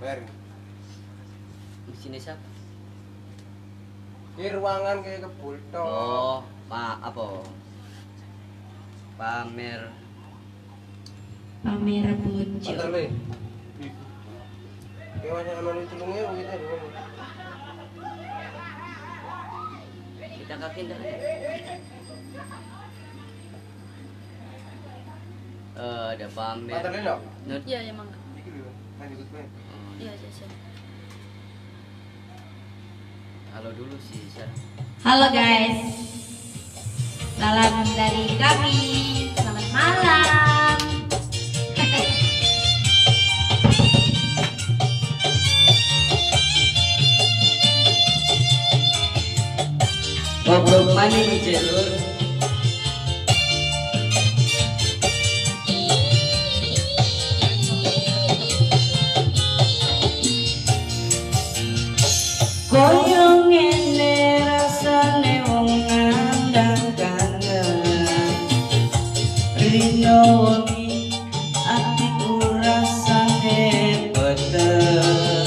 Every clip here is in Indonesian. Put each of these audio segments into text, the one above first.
Mer. Di sini siapa? Di ruangan kayak kebul toh. Oh, Pak apa? Pamer bojo. Antar le. Kayak macam anu itu lunge kita dulu. kita kaki enggak? Ada pamer. Antar le no? Iya, ya mangga. Iki lho, lanjut bae. Iya, saya. Halo dulu sih, Sar. Halo guys. Salam dari kami. Selamat malam. Goblok maning jalur. Koyo ngene rasane wong ngandang kangen rino wengi atiku rasane beter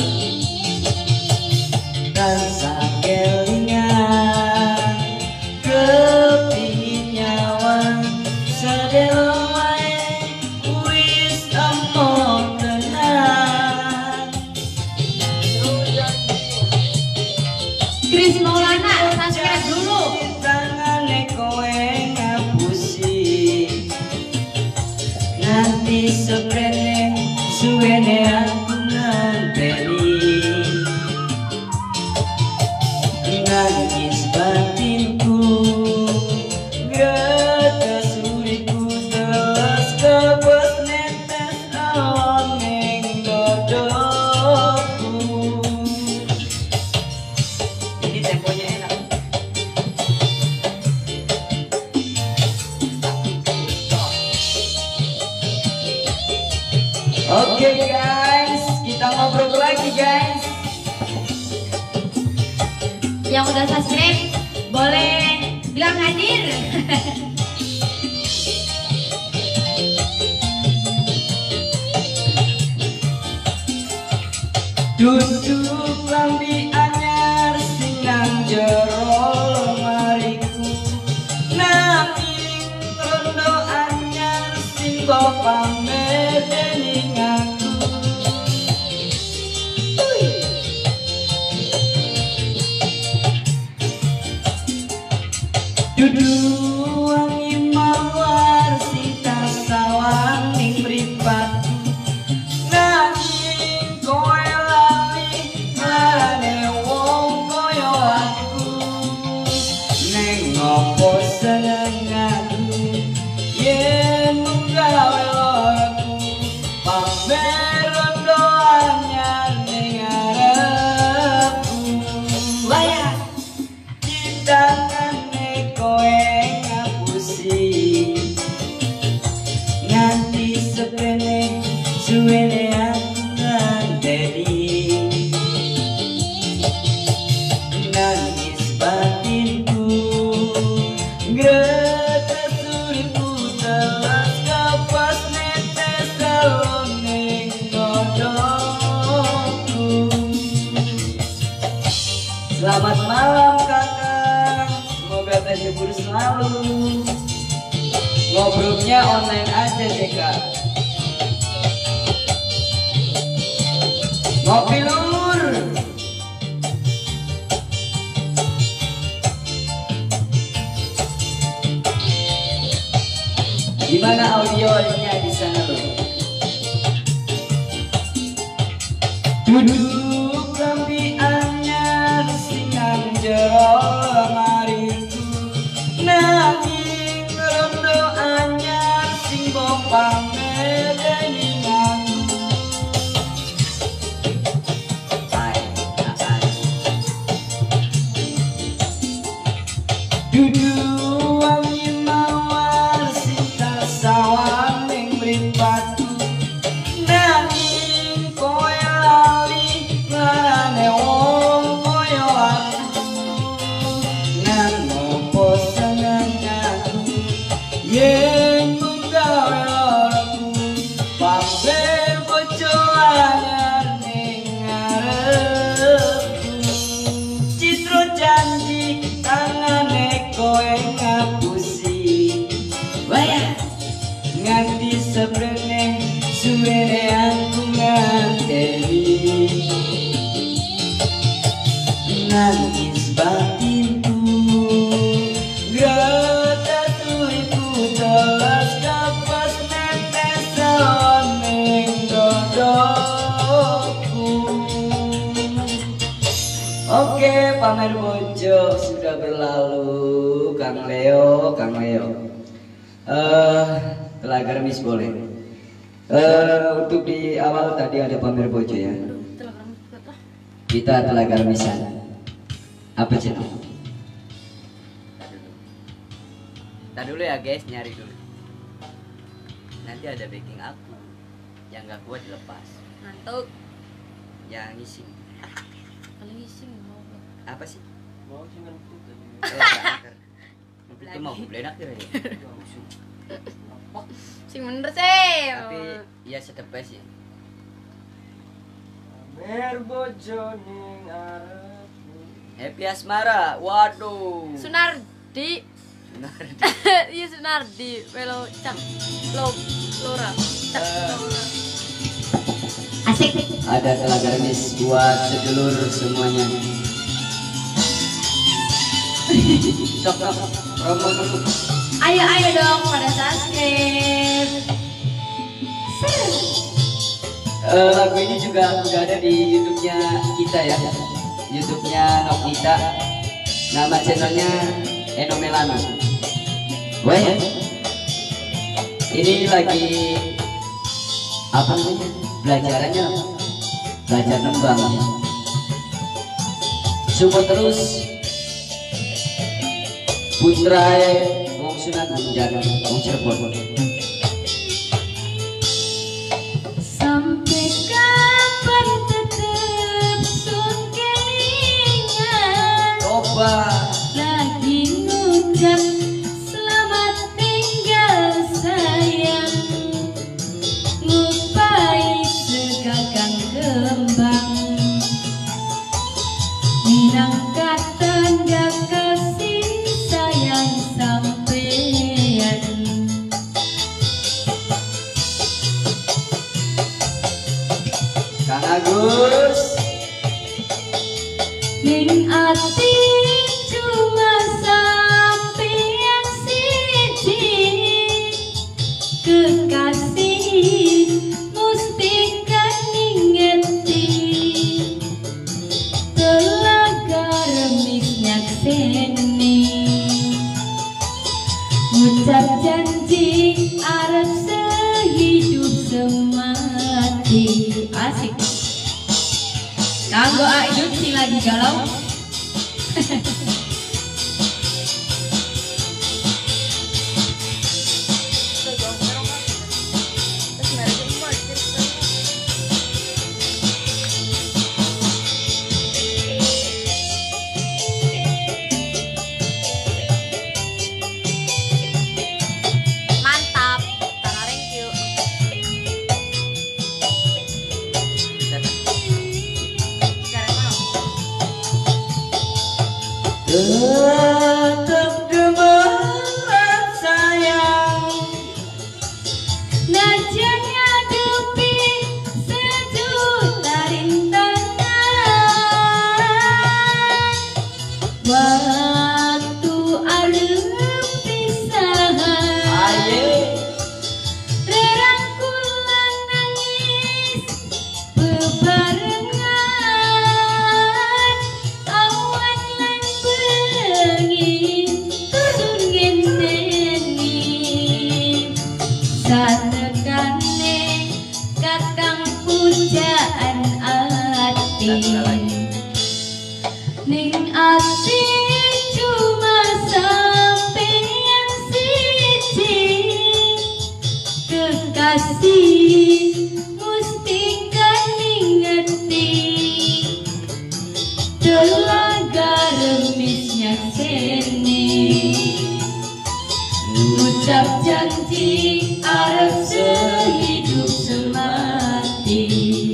rasa kelingan kepingin nyawa sedelo wae wis amon tenan. Chris Maulana, subscribe dulu. Tangane kowe ngapusi nanti seprene suwene aku nganteni nangis batinku getes uriku telas kebes netes awan ning dodoku. Ini temponya enak. Oke guys, kita ngobrol lagi guys. Yang udah subscribe boleh bilang hadir. Duduk lambi anyar sing nang jero lemariku nanging rondo anyar sing mbok pamer dening aku. Duduk wangi mawar sing tasawang ning mripatku nanging kowe lali marane wong koyo aku ning ngopo seneng aku yen gawe aku pamer rondo anyar ning arepku wayah ditangane kowe ngapusi nganti sepene suwene aku nganteni nangis batinku gretes uriku telas kapas netes dalem ning dodoku. Selamat malam kakak, semoga terhibur selalu. Ngobrolnya online aja deh kak. Ngopi lur. Gimana audionya di sana lur? Duduk lambi anyar sing nang jero lemariku nanging rondo anyar sing mbok pamer dening aku. Duduk wangi mawar sing tasawang ning mripatku nanging kowe lali marane wong koyo aku suwene aku nganteni nangis batinku gata tuiku telas kapas netes sawaneng dodoku. Oke, pamer bojo sudah berlalu. Kang Leo Telaga Remis boleh. Untuk di awal tadi ada pamer bojo ya. Kita Telaga Remisan. Apa cina? Tar dulu ya guys, nyari dulu. Nanti ada backing aku. Yang gak kuat dilepas. Ngantuk. Yang ngising. Paling ngising mau. Apa sih? Mau sih ngantuk tadi. Itu mau beli enak ya. Sing bener sih. Tapi ya setepe sih. Pamer bojo ning arepmu. Happy Asmara. Waduh. Sunardi. Sunardi. Iya Sunardi. Melo cak Lora. Cak Lora. Asik. Ada Telaga Remis buat sedulur semuanya. Sok promo dulu. Ayo dong pada subscribe. Lagu ini juga udah ada di YouTube-nya kita ya. YouTube-nya Nokita. Nama channelnya Enomelano. Wah, ini lagi apa namanya? Belajarannya apa? Belajar nembang. Support terus Putrae wong sunat menjaga wong Cirebon. Sampai kapan tetap sun kelingan. Coba Lagi ngucap selamat tinggal sayang. Ngupai segagang kembang. Minangka tanda kasih sayang sampean. Kang Agus. Ning ati cuma sampean siji. Kekasih musti kaningeti. Telaga Remis nyakseni. Ucap janji arep sehidup semati. Asik. Kanggo Ayub sing lagi galau. Mantap. Thank you. Tetap gemelan sayang. Najan ngadepi sejuta rintangan. Waktu arep pisahan. Aye. Rerangkulan nangis bebarengan. Awan lan bengi turun ngenteni. Satekane kakang pujaan ati. Ning ati cuma sampeyan siji. Kekasih musti kaningeti. Telaga Remis nyakseni. Ucap janji arep sehidup semati.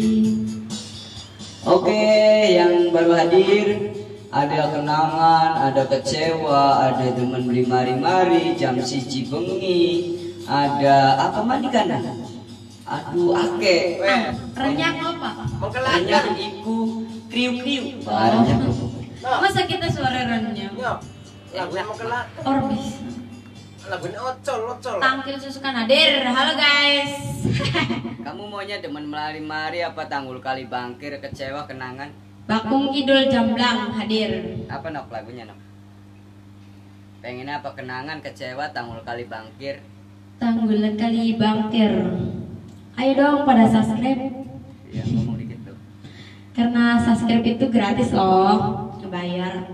Oke, yang baru hadir ada kenangan, ada kecewa, ada teman beli mari-mari, jam siji bengi, ada apa mandi kanan? Aku ake. Weh, Renyah apa? Hanya mengkelakar. iku kriu-kriu. Barangnya Masa kita suara renyah? Yo, lagu mengkelakar. Orbis. Lagu ini ocol. Tangkil susukan hadir. Halo guys. Kamu maunya demen melari-mari apa tanggul kali bangkir, kecewa, kenangan? Bakung Kidul Jamblang hadir. Apa nok lagunya nok? Pengennya apa, kenangan, kecewa, tanggul kali bangkir? Tanggul kali bangkir. Ayo dong pada subscribe. Iya, ngomong dikit tuh. Karena subscribe itu gratis loh. Bayar.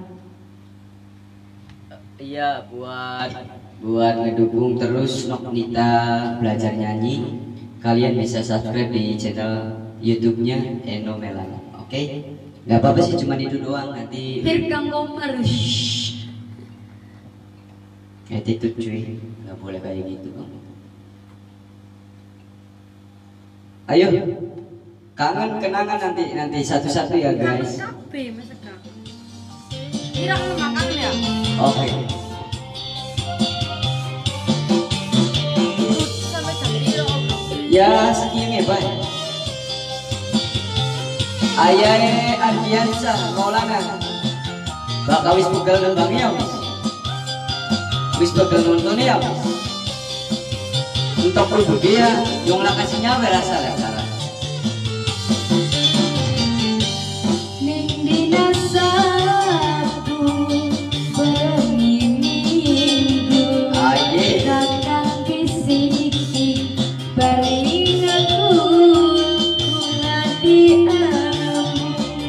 Iya, buat ngedukung terus Nok Nita belajar nyanyi. Kalian bisa subscribe di channel YouTube-nya Eno Melan. Oke? Gak apa-apa sih, cuma itu doang. Nanti Firkang Gomarus. attitude cuy, gak boleh kayak gitu kamu. Ayo, kangen kenangan nanti satu-satu ya guys. Capek masa kak. Kira lu makan ya? Oke. Ya segini pak. Ayae Ardiansa Maulana. Bakal wis pegal nembangnya wis pegal nontonnya untuk produk dia yang lakasinya berasa lah cara. Ning dina Sabtu bengi Minggu Aye. kakang bisiki baring aku kula diam.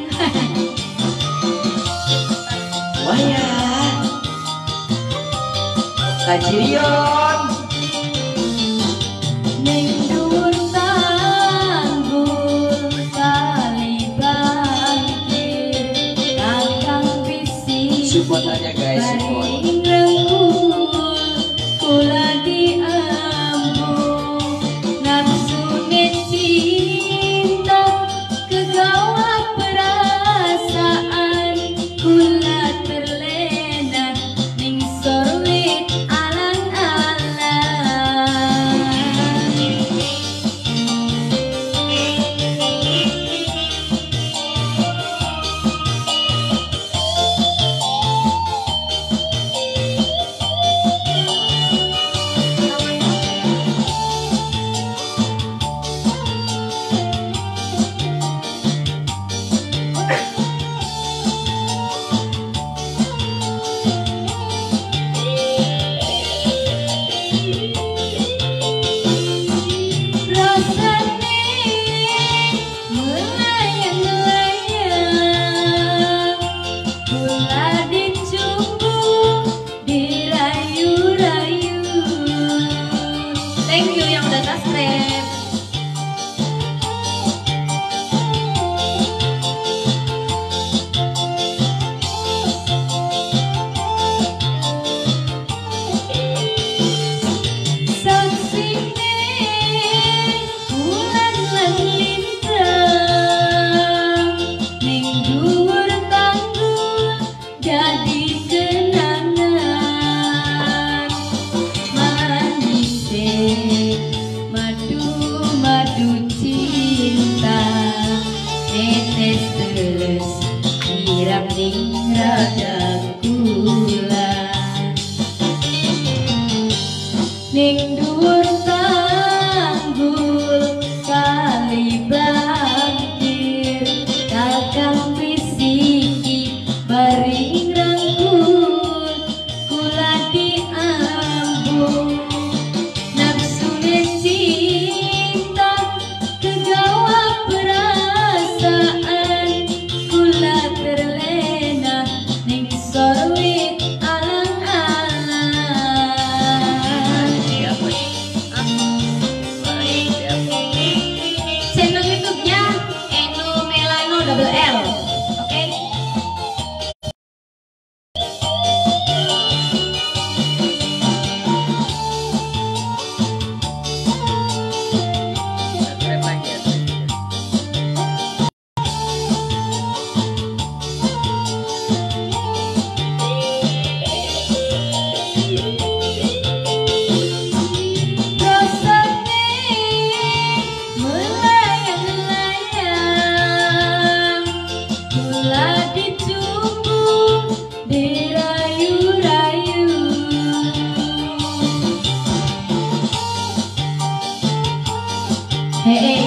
Wah ya, Kajirion. Ning dhuwur tanggul kali bangkir kakang bisiki Support aja guys, support. baring rengkul kula diambung nafsune cinta kegawat perasaan kula terlena ning sorwit alang-alang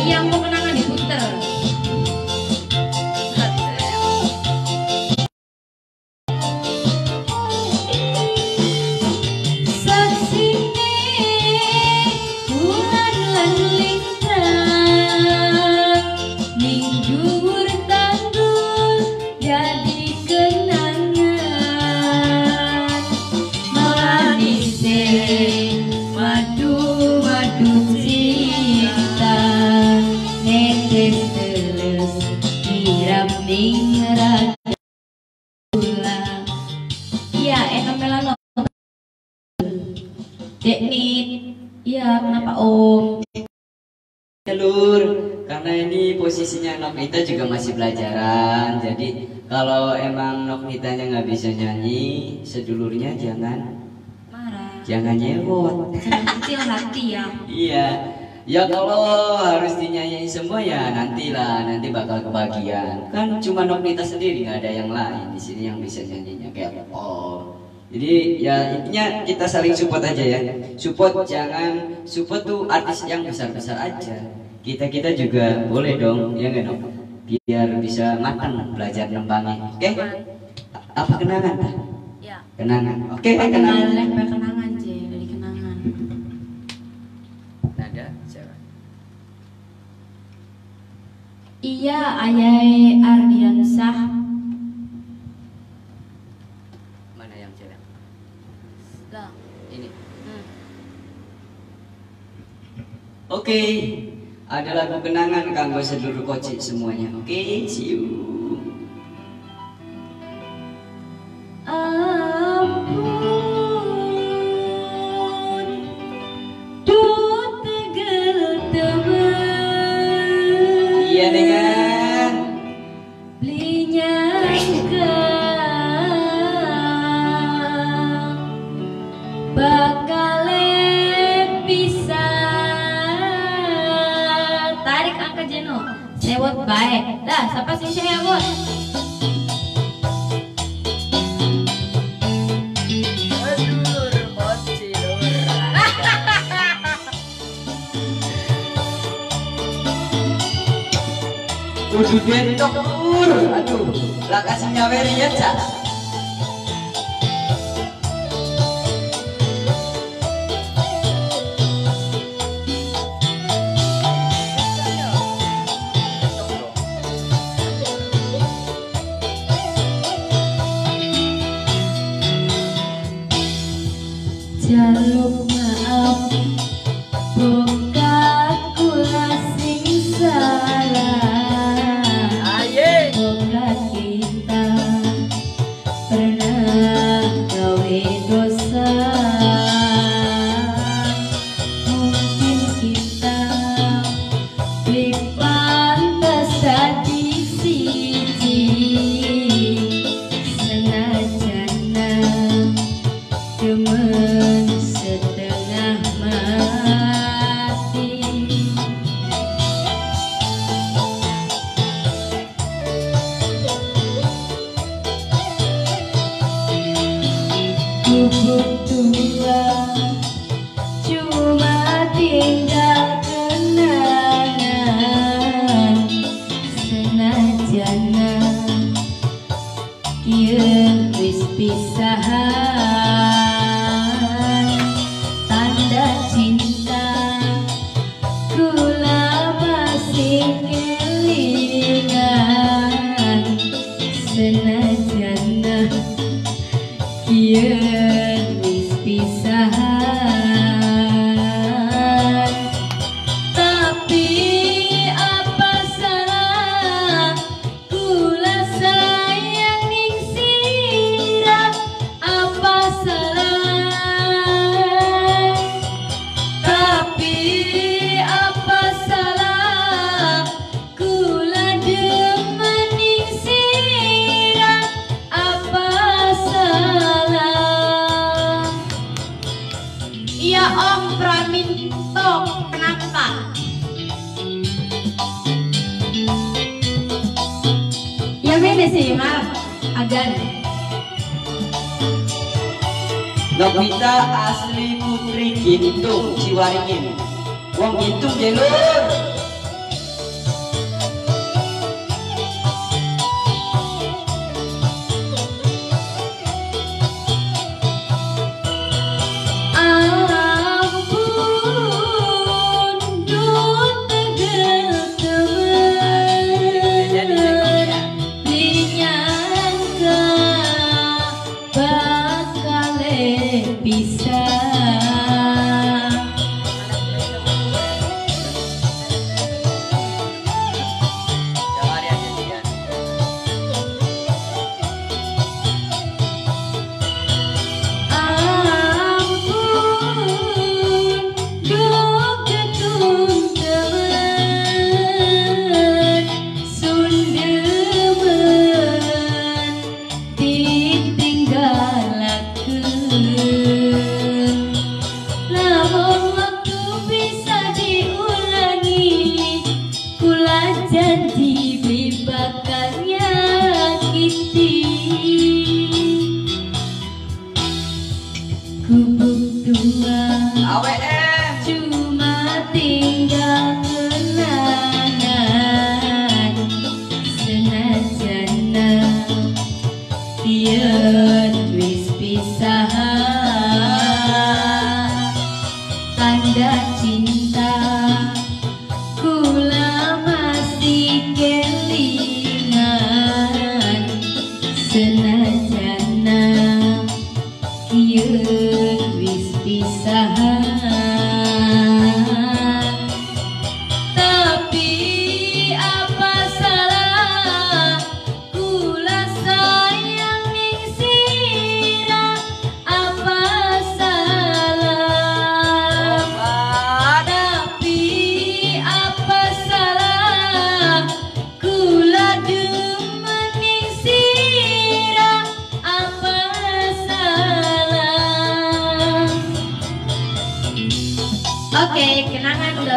yang mau kenangan diputer. Iya, enak melano. Deknit. Iya, kenapa Om? Ya Lur, karena ini posisinya Noknita juga masih pelajaran. Jadi kalau emang Noknitanya nggak bisa nyanyi, sedulurnya jangan Marah. jangan nyewot. Jangan kecil hati ya. Iya. Ya kalau harus dinyanyiin semua ya nantilah, nanti bakal kebagian. Kan cuma Noknita sendiri, nggak ada yang lain di sini yang bisa nyanyinya kayak Jadi ya intinya kita saling support aja ya. Support support tuh artis yang besar-besar aja. Kita juga boleh dong, ya nggak dong? Biar bisa makan belajar nembangnya. Oke? Apa kenangan? Ya. Kenangan. Oke, kenangan. Kenangan Je, dari kenangan. Nada siapa? Iya, Ayai Ardiansah. Mana yang cewek? Lah. Ini. Oke. Ada lagu kenangan kanggo seluruh kocik semuanya. Oke, see you. Iya dengan belinya bakal bisa tarik angka jenuh sewot baik dah siapa sih saya bos Aduh, bocil. kudu dentok Lur. Aduh, lah kasih nyaweri ya, Cak. jaluk maaf bukan kula sing salah Aye. bukan kita pernah gawe dosa mungkin kita pantas tadi siji senajan demen setengah mati kubur tua cuma tinggal kenangan senajan kieu wis pisahan tanda cinta kula masih kelingan senajan kieu wis pisahan tapi apa salah kula sayang ning sirah apa salah tapi apa salah kula demen ning sirah apa salah iya Om Praminto kenapa ya beda sih maaf agan Noknita asli putri Gintung Ciwaringin. Wong Gintung ya Lur.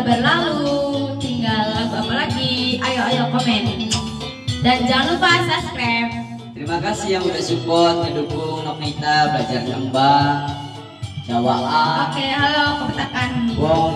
berlalu. Tinggal lagu apa lagi? Ayo komen. Dan jangan lupa subscribe. Terima kasih yang udah support, mendukung Noknita belajar nembang, Jawaan. Oke, halo kepetakan. Wong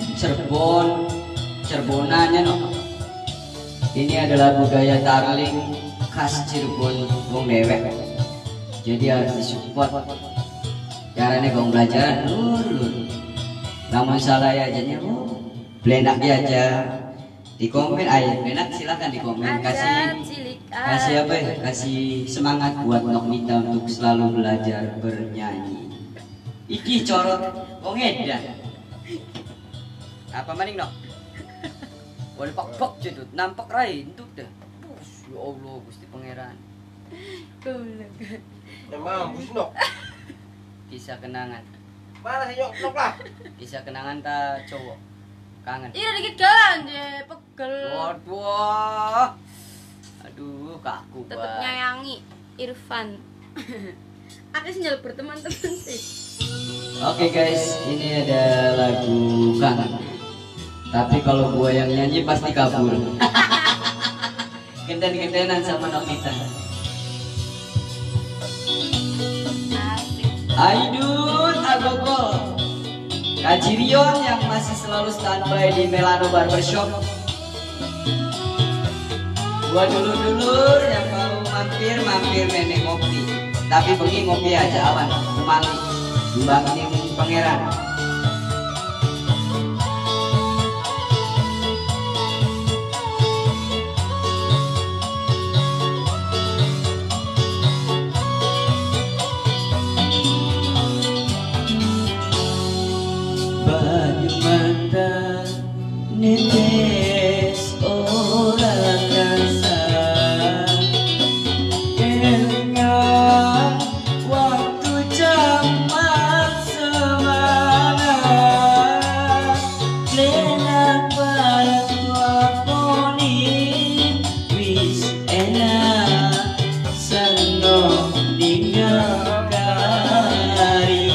Cirebonannya no. Ini adalah budaya tarling khas Cirebon wong dewek. Jadi harus disupport. Caranya gong belajar lur. Namun salah ya aja belenak aja. Di komen ayo belenak silahkan di komen kasih apa ya? Kasih semangat buat Noknita untuk selalu belajar bernyanyi. Iki corot wong edan. Apa maning no? Wali pok jadut nampak rai entuk dah. Ya Allah Gusti Pangeran. Ya mampus nok. Kisah kenangan. Mana sih nok lah. Kisah kenangan ta cowok. Kangen. Iya dikit jalan je, pegel. Waduh. Aduh, kaku Tetep banget. nyayangi Irfan. Aku sih nyeluk berteman-teman sih. Oke guys, ini ada lagu kangen. Tapi kalau gua yang nyanyi pasti kabur. Genden-gendenan sama Noknita. Aidun Agogol Kajirion yang masih selalu standby di Melano Barbershop. Buat dulur-dulur yang mau mampir nenek ngopi. Tapi pergi ngopi aja awan, kemali dibangin pangeran. Baju mata netes orang kasar, kelingan waktu jaman semana, lenak pada lakoni wis enak seneng tinggal kari.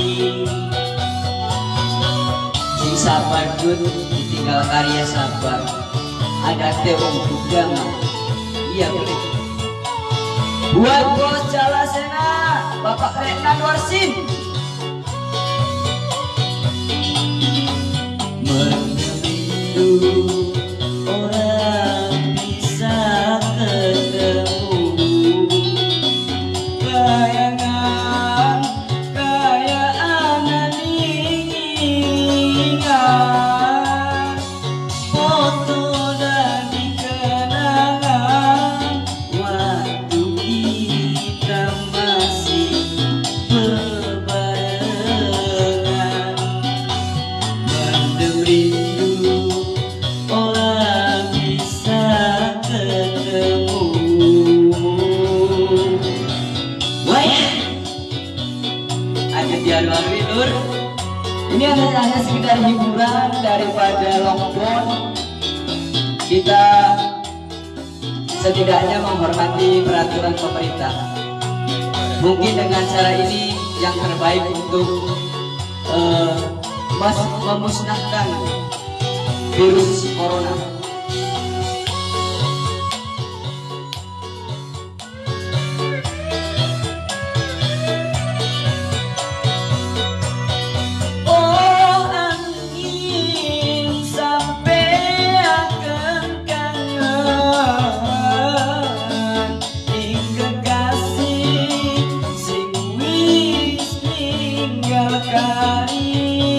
Sing sabar good ditinggal karya sabar. Ada teong juga iya boleh. Buat bos Jalasena Bapak Reknan Warsim. Merindu orang bisa ketemu, bayangan kayak anak ingat, foto dan kenangan waktu kita masih berbarengan. Mendem rindu orang bisa ketemu. Wah, ada Januar Winur. Ini hanya sekedar hiburan daripada lockdown. Kita setidaknya menghormati peraturan pemerintah. Mungkin dengan cara ini yang terbaik untuk memusnahkan virus corona. Oh angin sampai akan kangen hingga kasih sing wis ninggal kari.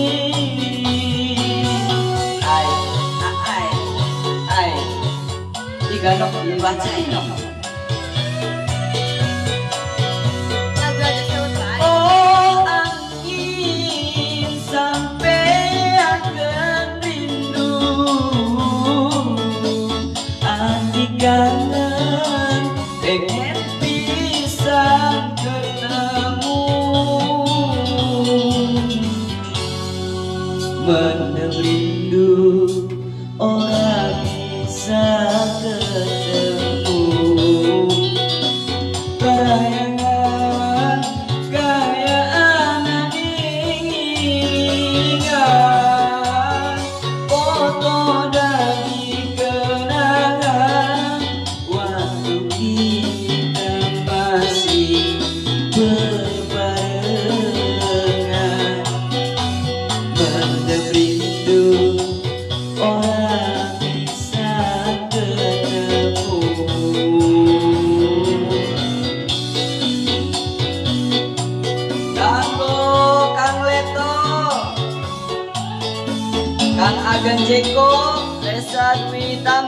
Ai tiga nok dibacain dong. Lagu ada sewot baik. Oh angin sampai akan rindu, adik kangen pengen bisa ketemu. Mendem rindu orang bisa ketemu.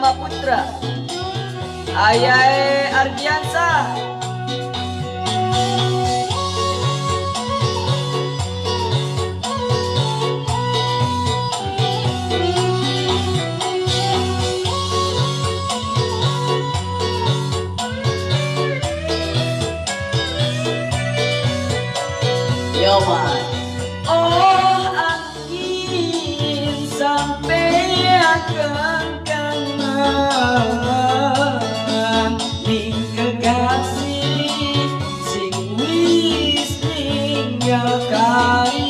Dharma Putra, Ayae Ardiansa, Yoman. Oh angin sampai akan kangen ning kekasih sing wis ninggal kali.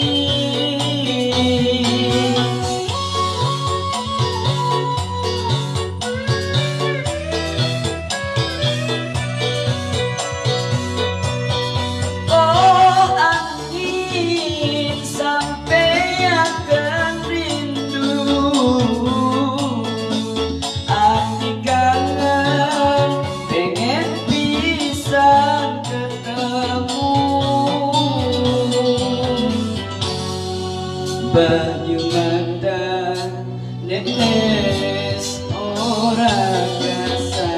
Banyu mata netes orang biasa,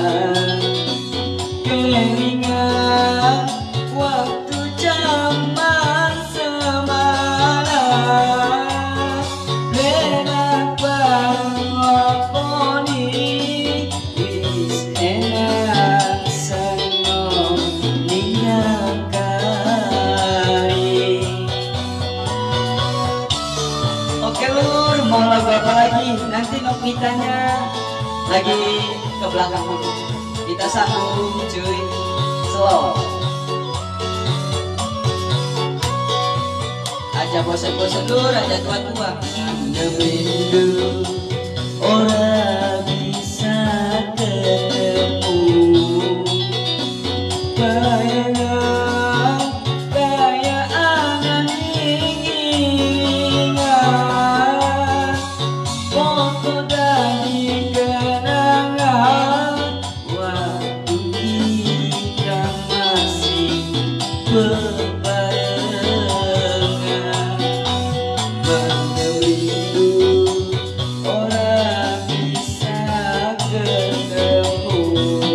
keringat waktu zaman semalam, benak pangoponi wis enak seneng ninggal kari. Oke lur, mau lagu apa lagi? Nanti Nokmitanya lagi ke belakang dulu. Kita sambung cuy, slow. Aja bosan-bosan lur, aja tua-tua. Rindu orang bisa ketemu, bayangan kayak angan ingat, foto dari kenangan waktu kita masih berbarengan. Merindu orang bisa ketemu.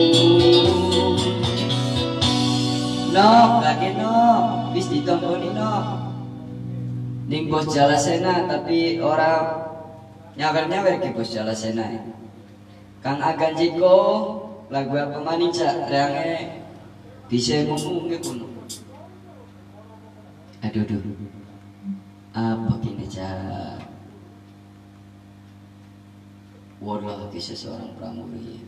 Nok, lagi nok, bis ditontonin nok. Ning bos Jalasena tapi orang nyawer-nyawer ke bos Jalasena. Kang Agan Jiko lagu apa maning cak reange bisa ngomong ke kuno. Aduh apa gini cak. Waduh kisah seorang pramugari.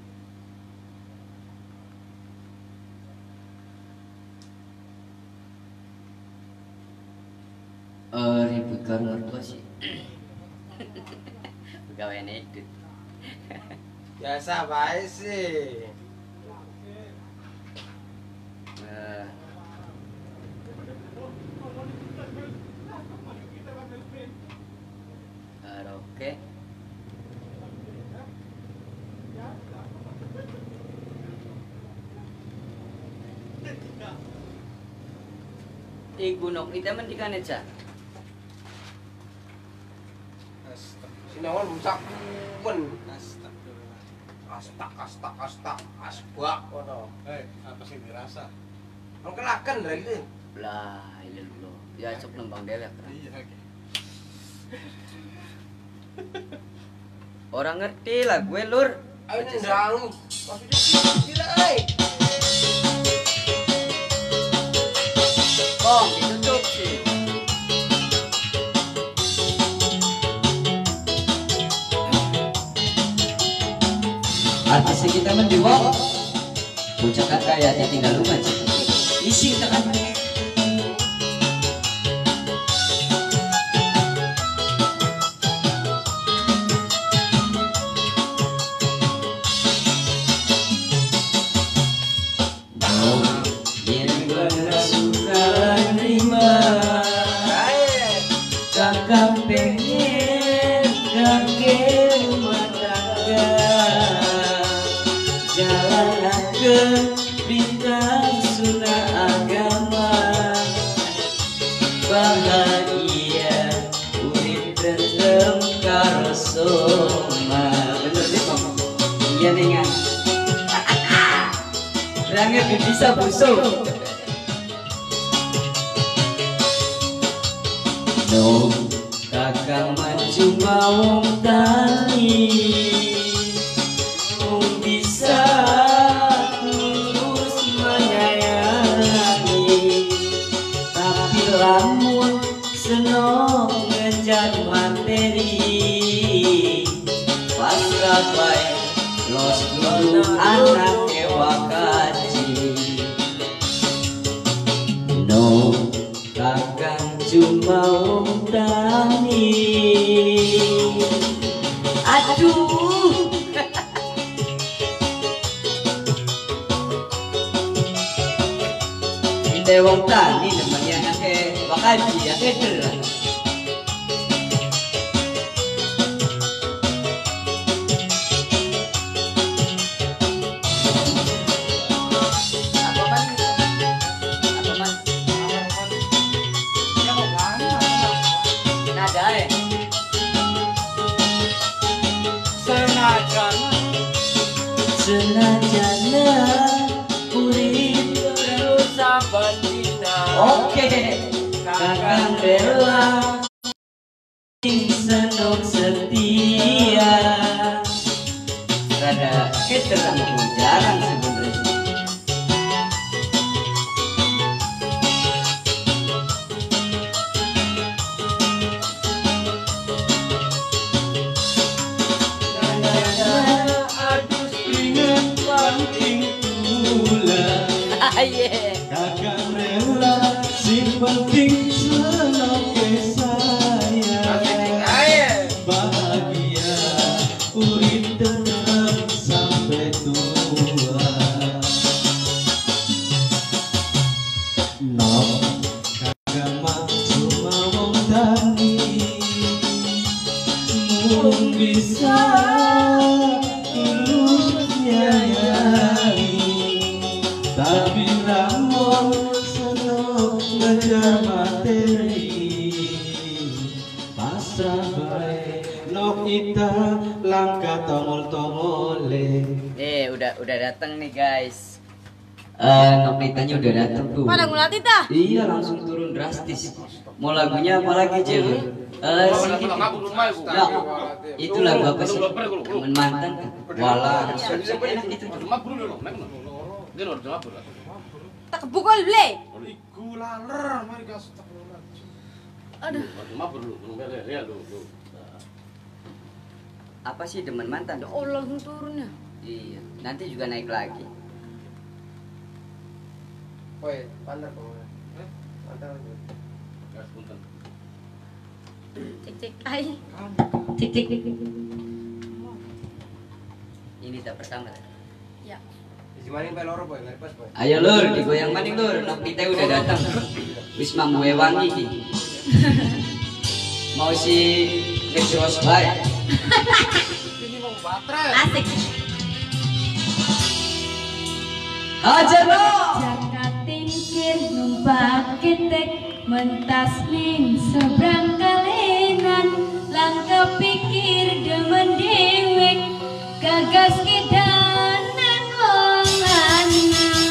Ribut karo mertua sih. Pegawai edit. Biasa baik sih. Karaoke. Ibu nok kita mendikan aja. Sinawal musak pun. Astak asbak kono. Apa sih dirasa? Mau kelaken dari itu. Lah, ini dulu. Ya cok nembang dewek. Iya, oke. Orang ngerti lah gue lur. Ayo nendang. Maksudnya gila ai. Kong, ditutup sih. Artis kita mendiwok ucapan kaya tinggal rumah cek isi tekan yang suka nerima kakak pengen kakek rumah tangga jalan ke bintang sunnah agama bahagia urip tetep karo soma. Bener nih Bang. iya dengan Rangga bisa busuk. No kakang maju mau tani bisa tulus menyayangi, tapi lamun senong ngejar materi pasrah baik los guru anak ewa kaji. No kakang cuma wong tani. Aduh ini wong tani namanya anaknya wakaji ya keder. Senajana urip terus saban dina. Oke, kakang rela sing senok setia. Rada keterang jarang sebenarnya. Kakang rela sing penting senok saya bahagia urip tenang sampai tua. Nom kakang mah cuma wong tani mung bisa tulus nyayangi, tapi lamun senok ngejar materi pasrah bae nok kita langkah tongol-tongole. Udah datang nih guys. Noknitanya udah datang tuh. Pada ngulatih tah? Iya langsung turun drastis. Mau lagunya apa lagi Jel? Sedikit. Ya, itu lagu apa sih? Temen mantan kan? Wala. Enak itu. Tak kebukul beli. Iku laler mari gas tak. Aduh. Apa sih demen mantan? Oh langsung turun ya. Iya, nanti juga naik lagi. Woi, pandar kok. Pandar aja. Cek ay. Cek. Ini tak pertama. Ya. Di maning bae loro boy, ngaripas boy. Ayo lur, digoyang maning lur. Noknita udah datang. Wis mamue wangi ki. Mau si ngejos bae. Ini mau baterai. Asik. Aja lo. Jakat tingkir numpak ketek mentas ning seberang kalenan langkah pikir demen dewek gagas kidanan wong lanang.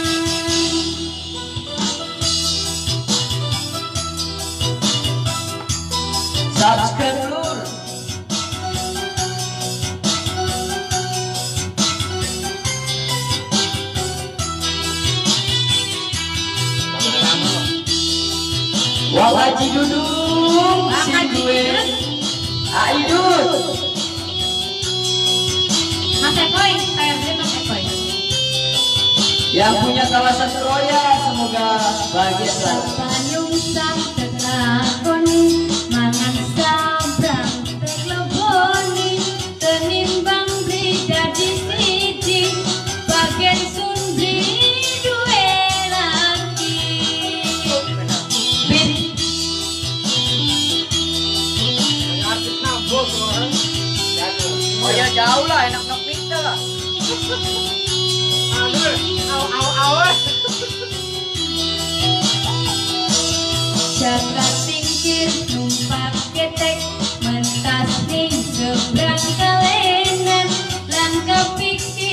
Subscribe lur. Wawaji dudung si duit Aidut. Mas Ekoy, saya beli Mas Ekoy. Yang punya kawasan Troya semoga bahagia selalu. Bandung sang tetakoni mangan sabrang tekleboni tenimbang beda di siji bagian sundri duwe lagi. Oh ya jauh lah, enak noknita lah. Jagat tingkir numpak ketek mentas ning seberang kalenan langkah pikir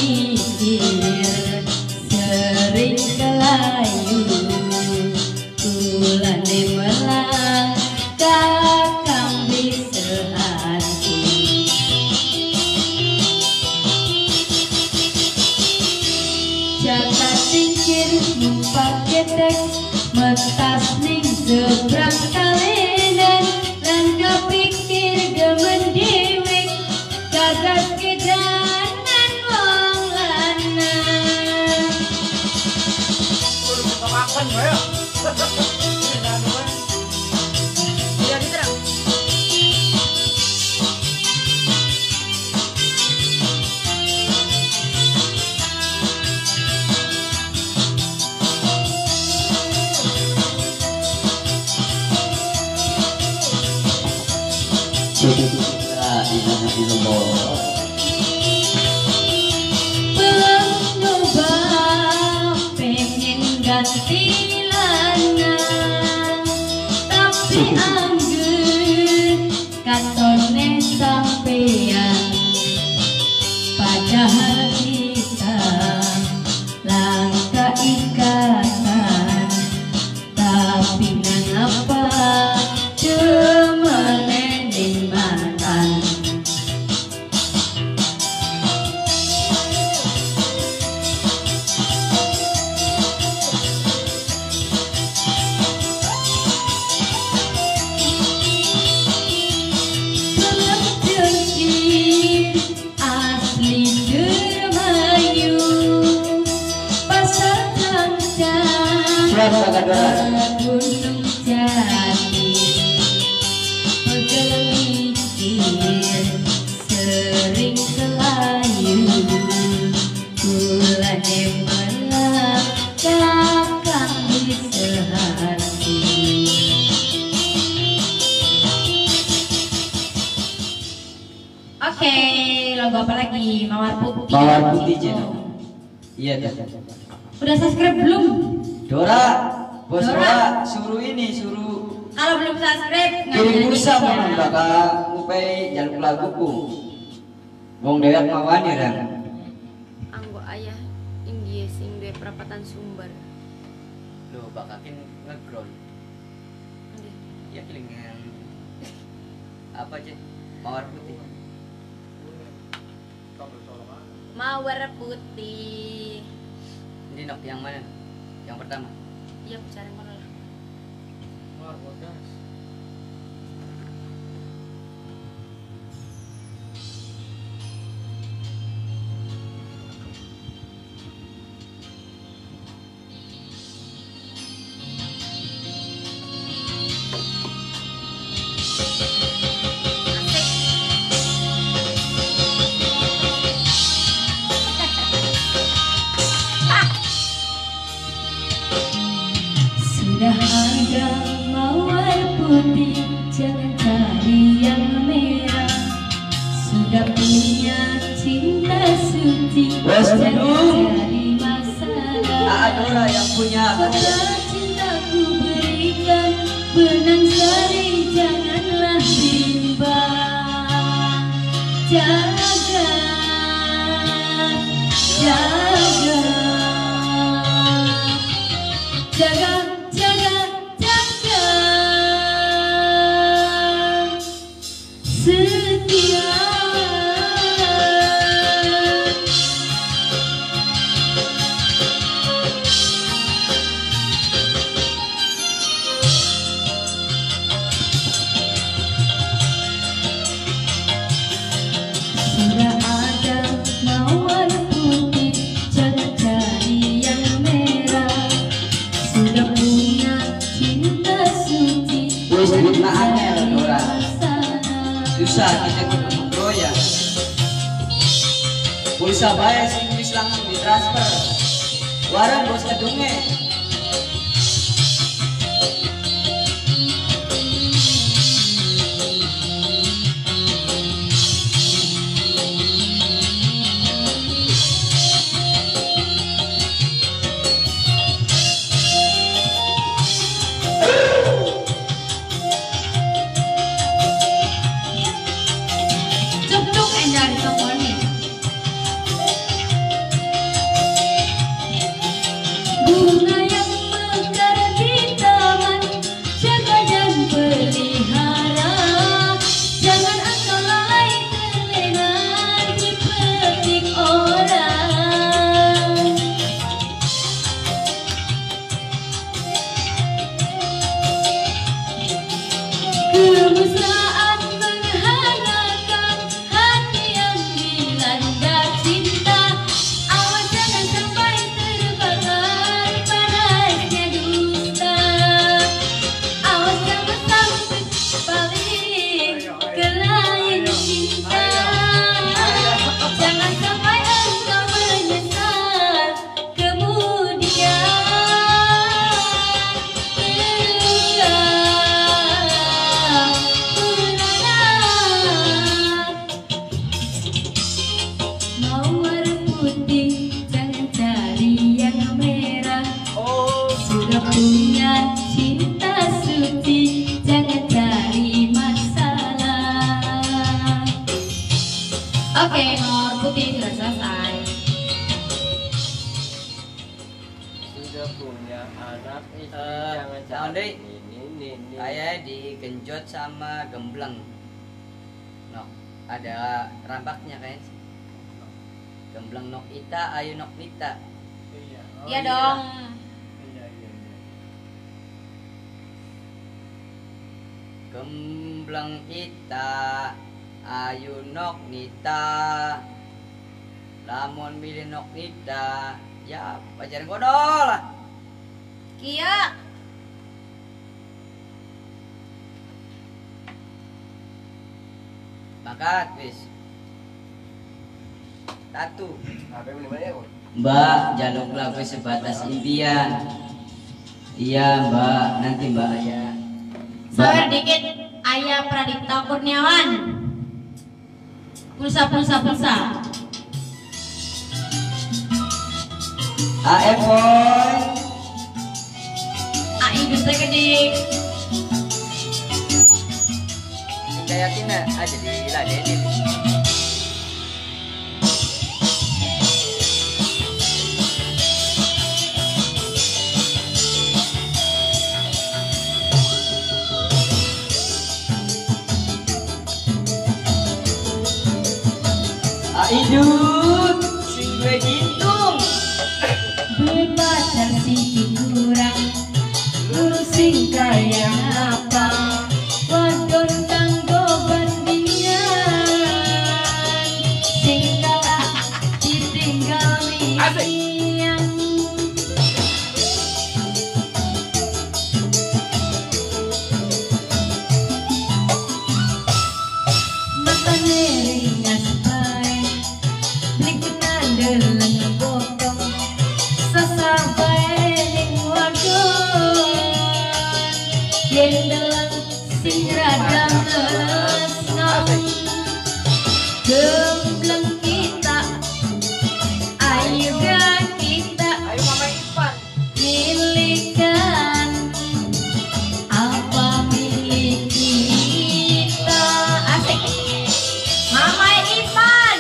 mikir sering kelayu kulane melang kakang bisa hati jaga singkir numpak ketek metas ning seberang kalenan lan kepikir gemen dewek gagas kedanan wong lanang Kudu ketokaken wae. Iya diterang. La ilaha illallah. belum nyoba pengen ganti lanang tapi angger katone sampean padahal kita langka ikatan tapi mengapa cuma nening mantan belum tercip asli dermayu pasar rancang Suara Kadora. gunung jati pegel mikir sering kelayu kulane melang kakang bisa hati Oke, lagu apa lagi? Mawar Putih. Mawar Putih channel. Iya dah. Udah subscribe belum? Dora, bos Dora. Dora suruh ini, suruh Kalau belum subscribe, kirim pulsa mana bakal ngupai jaluk laguku. Wong dewek mawani ran. Anggo ayah India sing duwe perapatan sumber. Lo bakakin ngegrol. Nggih. Ya kelingan. Apa aja? Mawar Putih. Mawar putih. Ini nok yang mana? Yang pertama. Iya, bicara kono lah. Wah, bodas. Sudah ada mawar putih, jangan cari yang merah. Sudah punya cinta suci, Wes, jangan dulu. cari masalah. Dora yang punya Sudah cintaku berikan, benang sari janganlah bimbang. Jaga, jaga. Jaga, jaga, jaga setia. Sudah ada mawar putih, jangan cari yang merah. Sudah punya cinta suci, Wes, duit mah aneh loh, Dora. sana. susah kita kudu proyek. Pulsa bayar sing wis langsung ditransfer. Warang bos kedunge. Cuk cuk enjar di toko nih. punya anak istri jangan tahun deh. ini. Saya digenjot sama gembleng. Nok, ada rambaknya kan? Gembleng nok ita, ayu nok nita. Iya dong. Gembleng ita, ayu nok nita. Lamun milih nok nita, ya pacaran godol lah. Kia. Makat wis. Tatu. Apa yang mana ya? Mbak, jaluk lagu sebatas impian. Iya Mbak, nanti Mbak Ayah. Sawer dikit. Ayah Pradipta Kurniawan. Pulsa. AF boy. AI Gede Gedik. Kayakin aja diladenin. Aidut, sing gue gintung. Berpacar si kurang. Ngurusin kaya apa. Wadon kanggo bandingan. Sing kalah ditinggal liang. Mata neringas bae. Blikna deleng botong. Sasabae ning wadon. Yen deleng sing rada ngelesnong. Gembleng kita. Ayo gang kita. Ayo Mama Ipan. Milikan apa milik kita. Asik. Mama Ipan.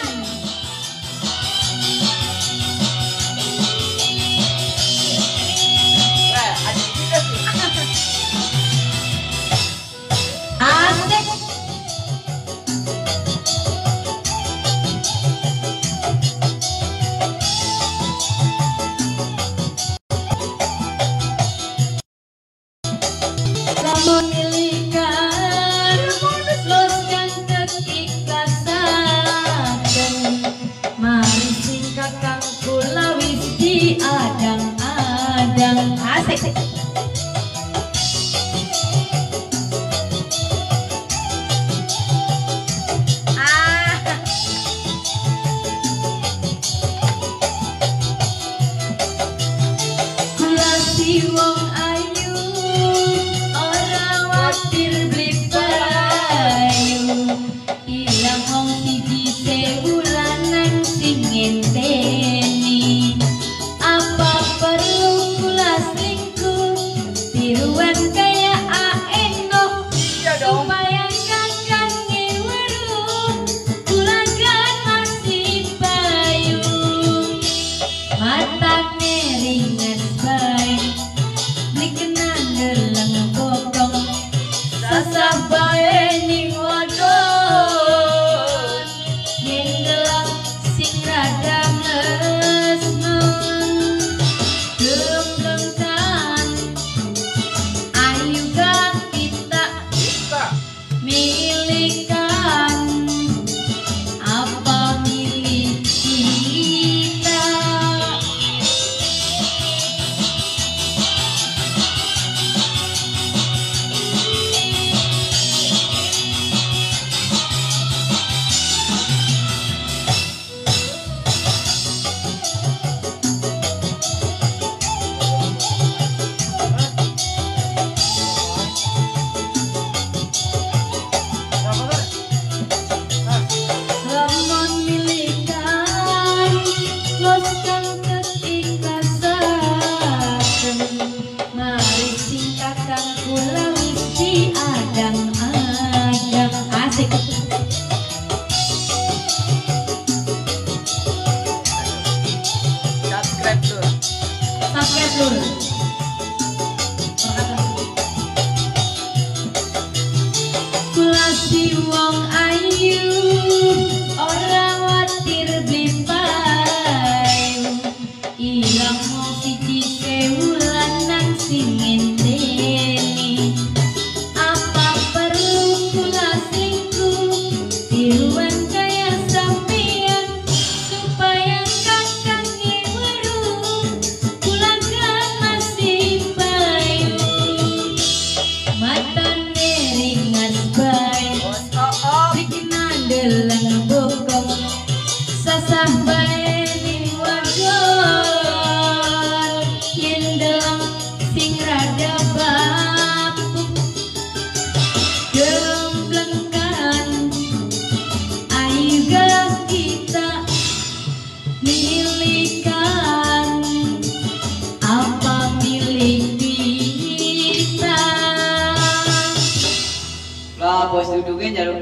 Asik. Lamun milikan loskan keikhlasan. Mari sing kakang kula wis diadang-adang. Asik. Ah. Kula si wong ayu ora watir beli payu. Ilang wong siji sewulanan sing ngenteni. Apa perlu kula selingkuh tiruan kaya aeno supaya kakang ngeweruh kula kan masih bayu. Mata neringan baik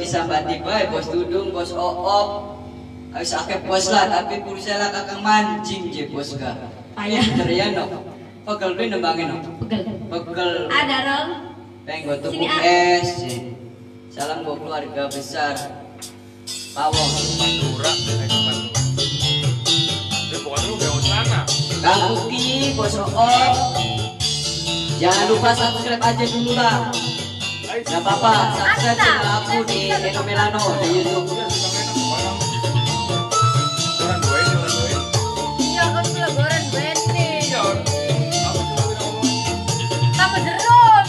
disambati bae bos Dudung, bos Oop. Wis akeh bos lah, tapi pulsa lah kakang mancing je bos ka. Payah. Bener ya no. Pegel duwe nembangin no. Pegel. Pegel. Ada dong. Pengen gue tuku Sini, ah. es. Salam buat keluarga besar. Pawong. Pantura, Pantura. Ini bukan lu gak celana. Kang Uki, bos Oop. Jangan lupa subscribe aja dulu lah. Gak apa-apa, subscribe channel aku di Eno Melano di YouTube. Orang duain, orang duain. Iya, kan pelagoran bene. Iya, orang. Apa tuh kita ngomong? Sama jeruk.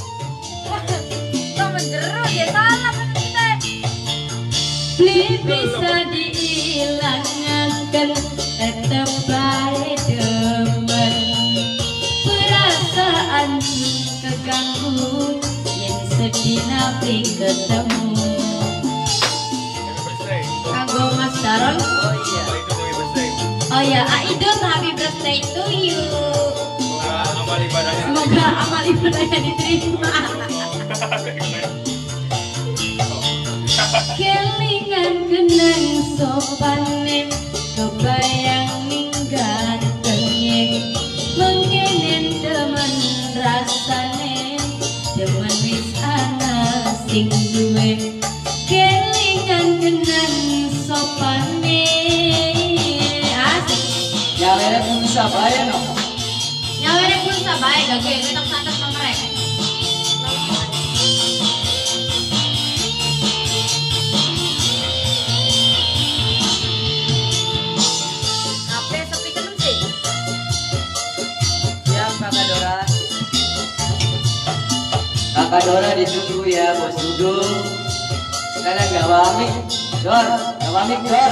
Sama jeruk ya salah bener kita. Beli bisa dihilangkan, tetap baik demen. Perasaan keganggu, yang sedih nabi ketemu. Happy birthday. Kanggo Mas Daron. Oh iya. Itu happy birthday. Oh ya, Aidon happy birthday to you. Semoga amal ibadahnya. Semoga amal ibadahnya diterima. Kelingan kenang sopane, kebayang minggat tengeng, mengenen temen rasane, temen wis ana sing duwe. Kelingan kenang sopane, asik. Nyawere pulsa bae no. Nyawere pulsa bae gawe ketok santet nomorek. HP sepi kan sih. Siap Kakak Dora. Kakak Dora ditunggu ya bos Dudung. Sekalian gak wamik, Dor, gak wamik Dor.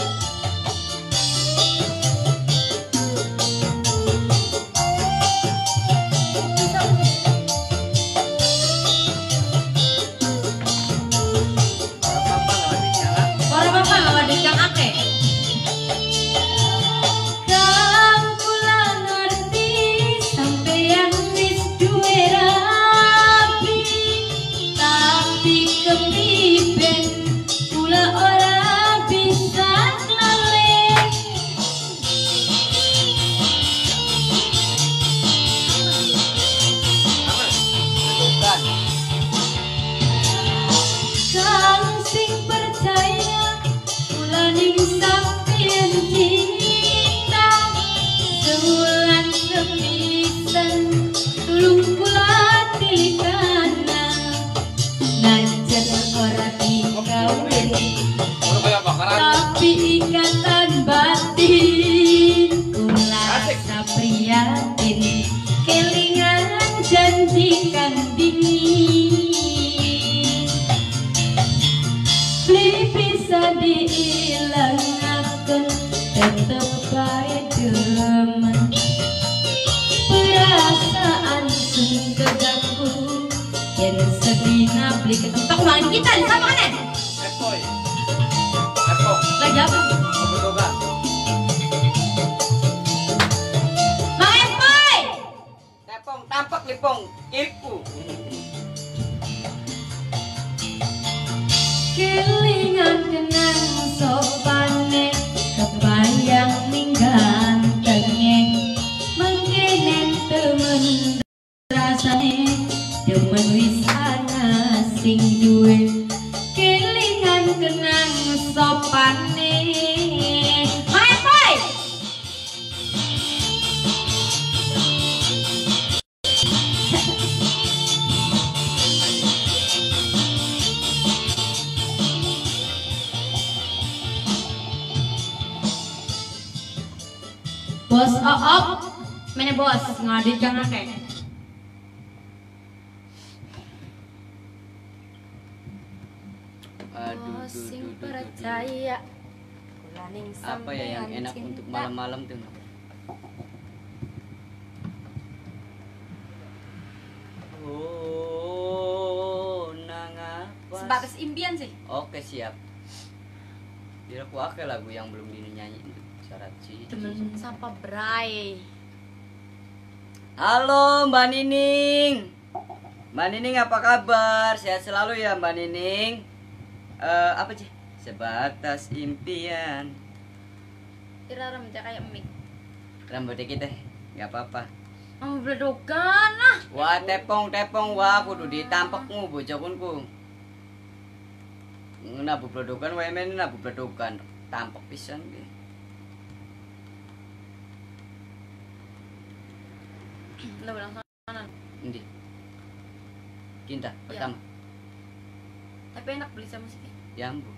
Para bapak nggak ada yang ake. Kang kula ngerti sampeyan wis duwe rapi, tapi kepriben kula ora bisa ngalih. Kang sing percaya kula ning sampeyan cinta, sewulan sepisan tulung kula tilikana, najan ora dikawin Orang kayak bakaran. tapi ikatan batin kula sapriyatin, kelingan janji kang dingin. Beli bisa dihilangkan, tetep baik demen. Perasaan sing keganggu, yang sedih nabli ketok main kita di sama kan? Epoy. Epok. Lagi apa? Berdoga. Mang Epoy! Tepong, tampak lipong, kiriku. Kelingan kenang sopane, kebayang minggan tengeng, mengkenen temen rasane, demen wis ana sing duwe. Kelingan kenang sopane, Hai boy! Bos Oop, mana bos ngadit jangan kayak. Aduh, Sing percaya. Kula ning apa ya yang enak sampeyan untuk cinta. malam-malam tuh? Oh, nang apa? Sebatas impian sih. Oke siap. Bila aku akeh lagu yang belum dinyanyi syarat sih. Temen sapa Bray. Halo Mbak Nining. Mbak Nining apa kabar? Sehat selalu ya Mbak Nining. Apa sih? Sebatas impian. Kira rambutnya kayak mik. Rambutnya kita nggak apa-apa. Mau bledokan lah. Wah tepong wah kudu ditampakmu bojokunku. Nabu bledokan wae men nabu bledokan tampak pisan ge. Udah bilang sana. Endi? Kinta pertama. Tapi enak beli sama sih. Jambu.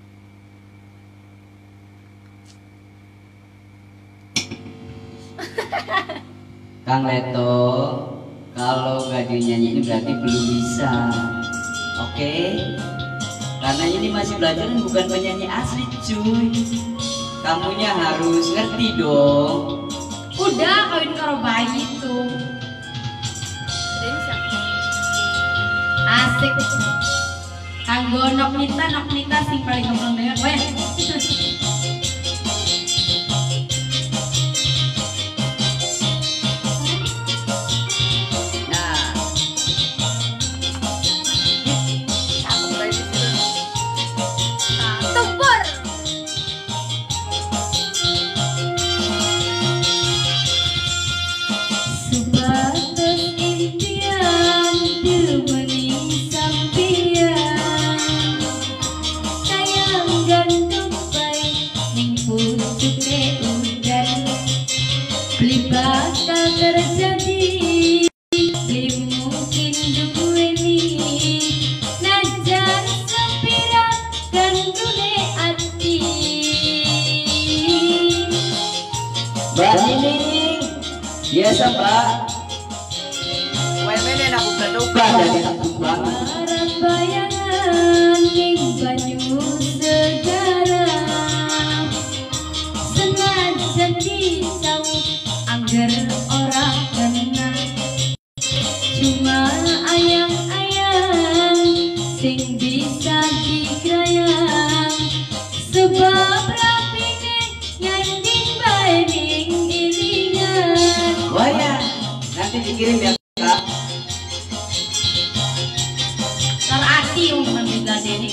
Kang Leto, kalau nggak dinyanyiin berarti belum bisa. Oke? Karena ini masih belajar bukan penyanyi asli cuy. Kamunya harus ngerti dong. Udah kawin karo bayi itu. Ini siapa? Asik. Kanggo nok nita sing paling gampang banget weh. Nah, Tempur. Sebatas impian dimening sampian sayang gantung baik ning pucuke udan beli bakal terjadi beli mungkin duweni najar sepira gandune ati Mbak Nining, biasa Mbak. wae men nabu bledokan. Bukan dari satu banget. Marah bayangan ning banyu sejarah senajan disau angger ora kena cuma ayang-ayang sing bisa dikrayang sebab rapine nyanyi bae ning ilingan. Wah ya, nanti dikirim ya Kak. Karo ati wong nang digadeni.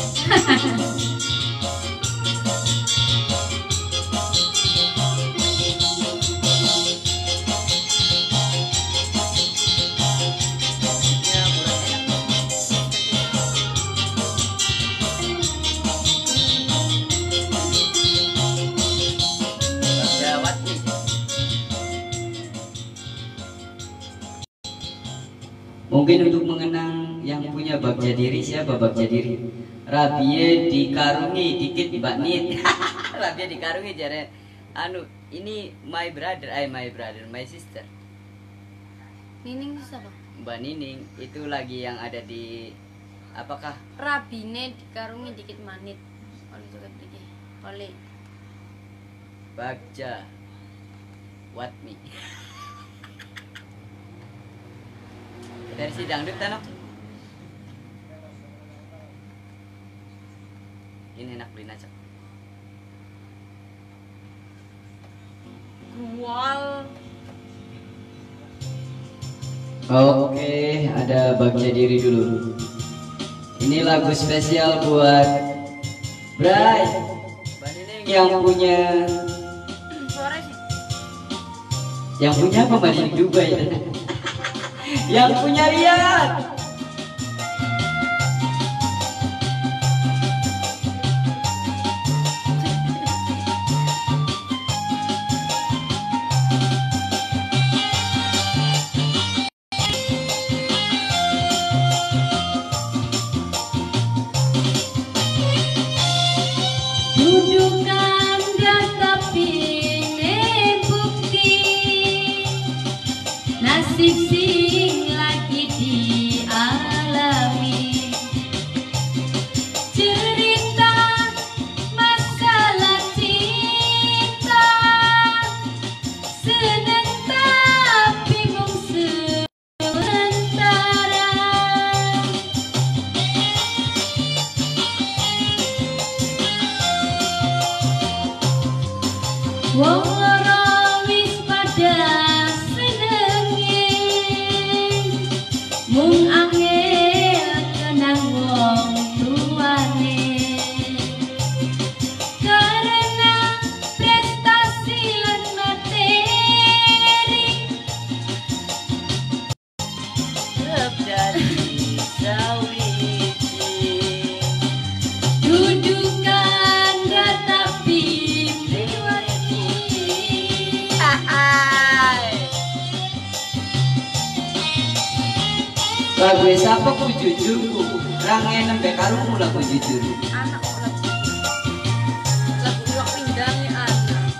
Gawat nih. Mungkin untuk mengenang yang punya Bagja Diri, siapa Bagja Diri? Rabie dikarungi dikit Mbak Nit. Rabia dikarungi jare anu ini my brother, my sister. Nining itu siapa? Mbak Nining itu lagi yang ada di apakah Rabine dikarungi dikit manit. Oleh juga dikit. Oleh. Bagja what me. Dari si dangdut tanok. Ini enak beli nacak. Grual. Oke, ada Bagja Diri dulu. Ini lagu spesial buat Bray Mbak Nining yang punya Suara sih. apa Mbak di Dubai? Yang punya Riyad. Dudukan tapi bukti nasib sing lagi dialami Lagu siapa ku jujurku, range nembe karungmu lagu jujur. Anak kok lagu iwak pinggang ya anak.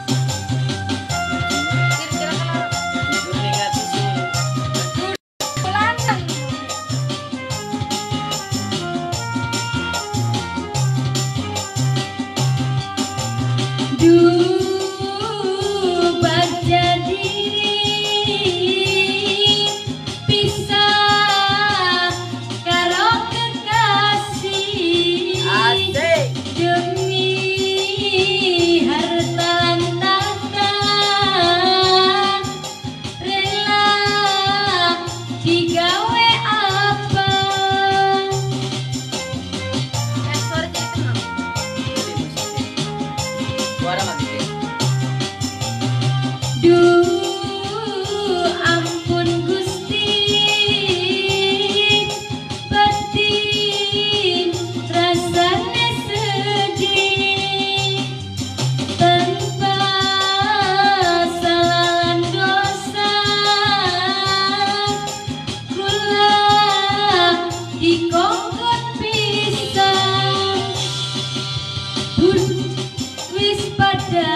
Kira-kira kalau Jujur ning ati sun. lantang. Baca diri pisah karo kekasih Asik. demi harta lan tahta rela digawe apa. Sensor jadi tenang. Suara mati. Ampun Gusti, batin rasane sedih tanpa salah dosa. Kula dikongkon pisah, wis pada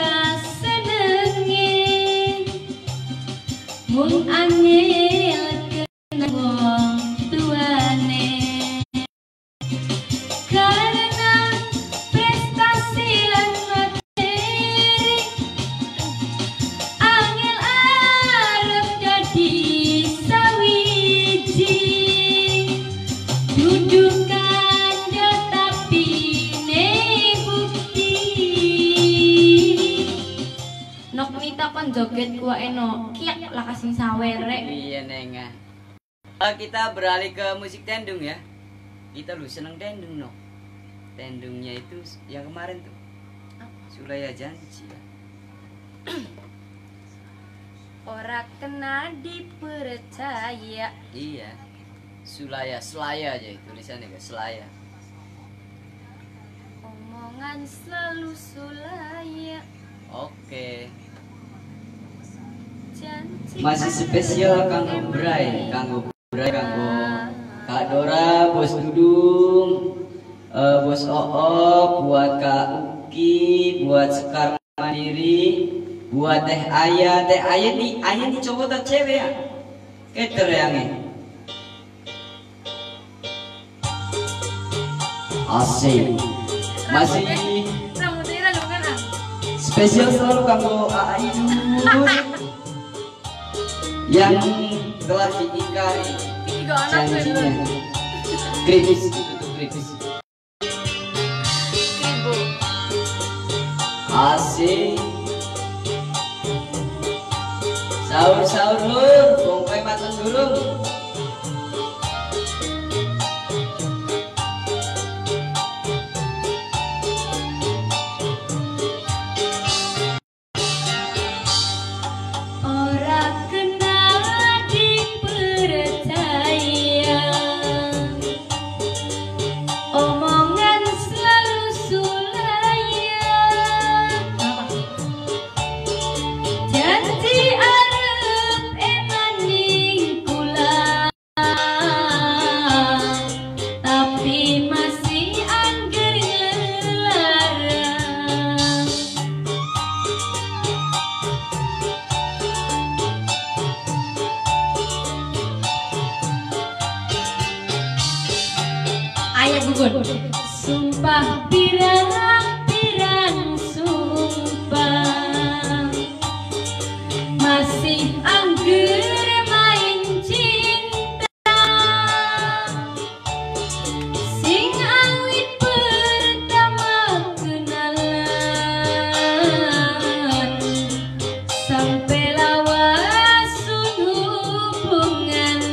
mung angel kena wong tuane karena prestasi lan materi angel arep dadi sawiji dudukan tapi ne bukti. Nok nita kon joget kuwa eno kiak lah kasing sawerek. Iya Neng. Kita beralih ke musik tendung ya. Kita lu seneng tendung no. Tendungnya itu yang kemarin tuh. Sulaya Janji ya. Ora kena dipercaya. Iya. Selaya aja tulisannya guys, Selaya. Omongan selalu sulaya. Oke. Janji Masih spesial kanggo Bray, kanggo Kak Dora, Bos Dudung, Bos Oo, buat Kak Uki, buat Sekar Mandiri, buat Teh Ayah nih cowok atau cewek ya? Keter yang asik. Masih rambutnya ralungan ah. spesial selalu kanggo Aidu yang telah diingkari Tiga anak janjinya. Kritis, kritis. Ibu. Asik. Sahur lur, bongkai mateng durung. Ora kena dipercaya, omongan selalu sulaya. Janji arep emaning kula, tapi masih angger larang. Ayah gugun. Sumpah pirang-pirang sumpah, masih angger main cinta. Sing awit pertama kenalan, sampai lawas hubungan.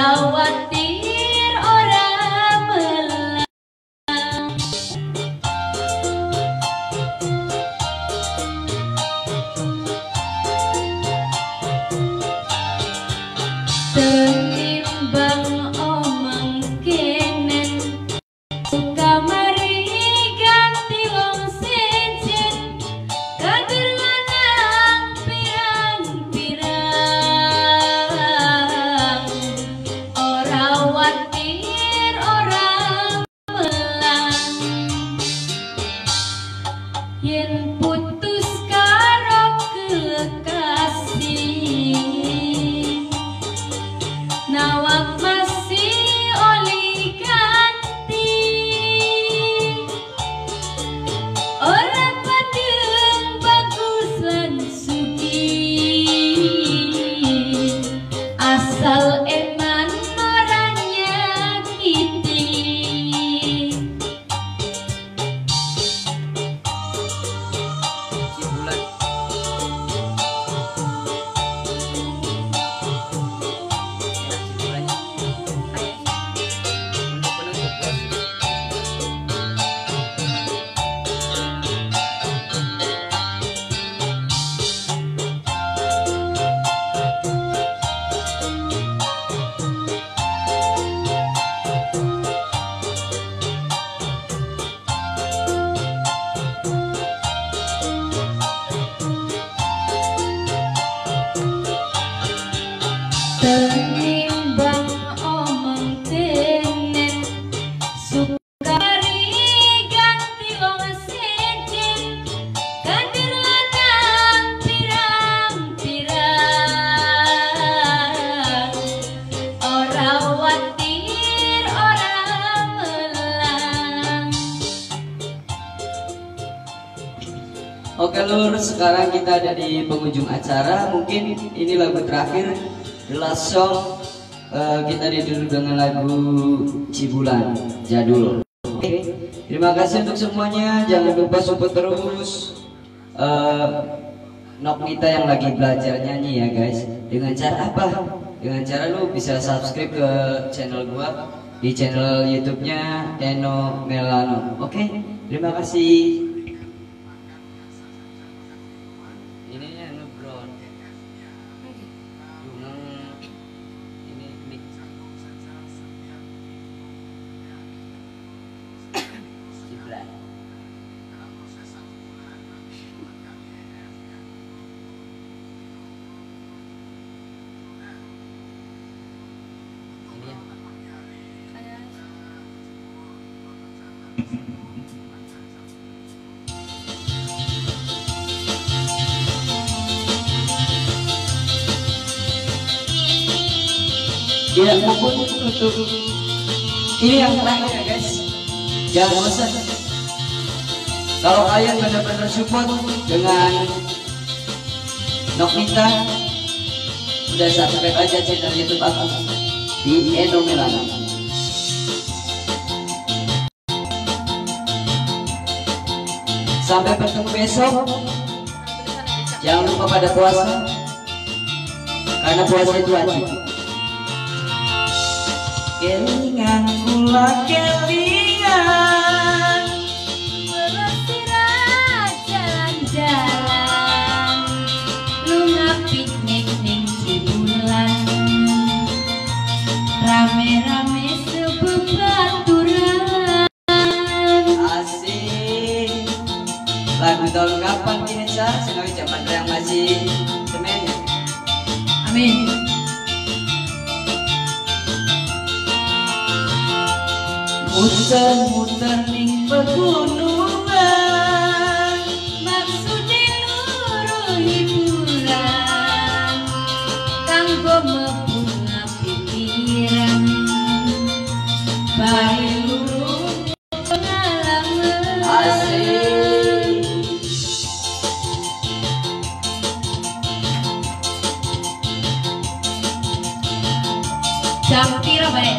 ora watir ora melang. Tenimbang omong kenen suka mari ganti wong sejen kader lanang pirang-pirang ora watir ora melang yen putus karo kekasih nawak masih oli ganti ora padeng bagus lan sugih asal eman ora nyakiti Cibulan. Cibulannya. Untuk penutup bos. Tenimbang omong kenen suka mari ganti wong sejen kader lanang pirang-pirang ora watir ora melang. Oke Lur, sekarang kita ada di penghujung acara. Mungkin ini lagu terakhir, the last song. Kita ditutup dengan lagu Cibulan jadul. Oke, terima kasih untuk semuanya. Jangan lupa support terus Noknita yang lagi belajar nyanyi ya guys. Dengan cara apa? Dengan cara lu bisa subscribe ke channel gua di channel YouTube-nya Eno Melano. Oke, terima kasih. Ininya ngeblon. Ini mic. Cibulan. Ini ya. Ya, maupun untuk ini yang terakhir ya guys. Jangan bosan. Kalau kalian benar-benar support dengan Noknita, udah subscribe aja channel YouTube aku di Eno Melano. Sampai bertemu besok. Jangan lupa pada puasa, karena puasa itu wajib. Kelingan kula kelingan Pelesiran jalan-jalan lunga piknik ning Cibulan rame-rame sebebaturan asik. Lagu tahun kapan kini sah? Sengawi zaman yang masih semen. amin. Muter-muter ning pegunungan Maksudnya luru hiburan kanggo mebunga pikiran bari luru pengalaman asik. jam pira bae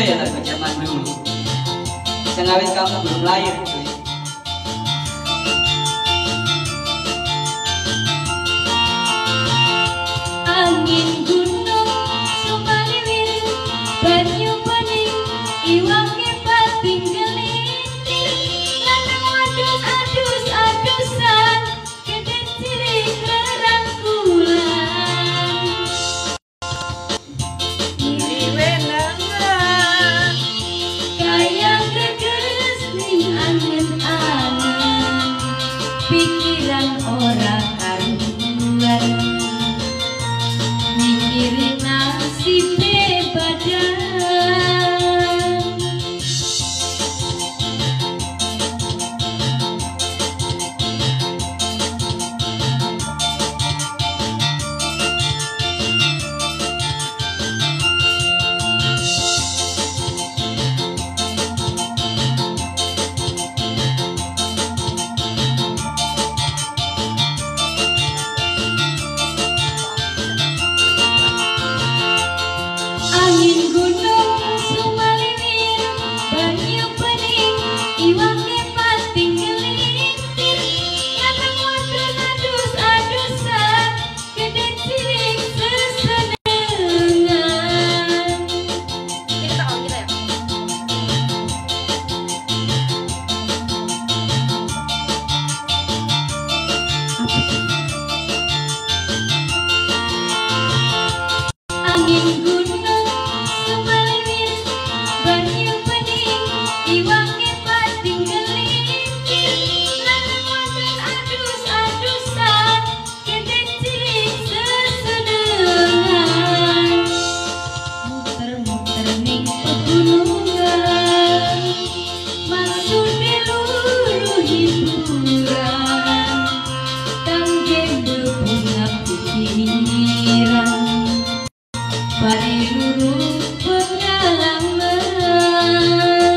ya lagu zaman dulu. Sengawit kamu belum lahir cuy. Angin gunung sumaliwir banyu bening iwak kepat tinggelintir lanang wadon adus-adusan kedek cilik rerangkulan kayang geges ning angen-angen pikiran ora karuan mikirin nasib badan angin gunung sumaliwir banyu bening iwak kepat tinggelintir lanang wadon adus-adusan kedek cilik sesenengan Ini tak kita ya. angin gunung sumaliwir banyu bening iwak kepat tinggelintir lanang wadon adus-adusan kedek cilik sesenengan muter-muter ning pegunungan maksude luruh hiburan kangge bunga pikiran bari luru pengalaman.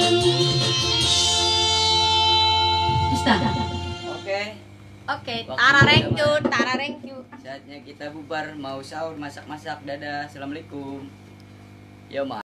Ustaz, Oke, Waktu tarareng cu. Saatnya kita bubar, mau sahur, masak-masak. Dadah, assalamualaikum. Yo ma.